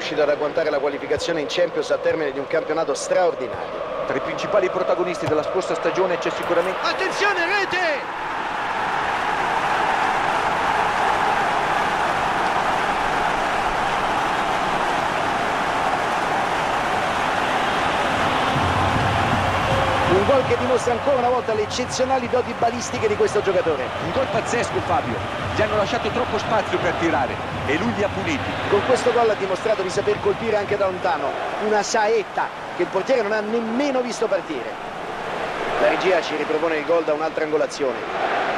riuscito ad agguantare la qualificazione in Champions al termine di un campionato straordinario. Tra i principali protagonisti della scorsa stagione c'è sicuramente... Attenzione, rete! Un gol che dimostra ancora una volta le eccezionali doti balistiche di questo giocatore. Un gol pazzesco, Fabio. Gli hanno lasciato troppo spazio per tirare e lui li ha puniti. Con questo gol ha dimostrato di saper colpire anche da lontano. Una saetta che il portiere non ha nemmeno visto partire. La regia ci ripropone il gol da un'altra angolazione.